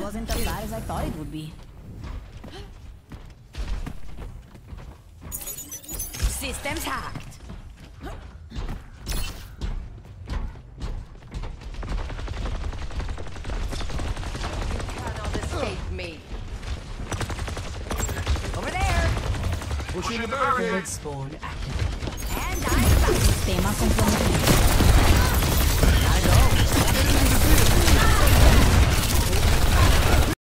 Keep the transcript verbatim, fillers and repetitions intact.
wasn't as bad as I thought it would be. Systems hacked. You cannot escape me. Over there. Pushing the barricade. Spawn activated. And I'm back. Sistema comprometido.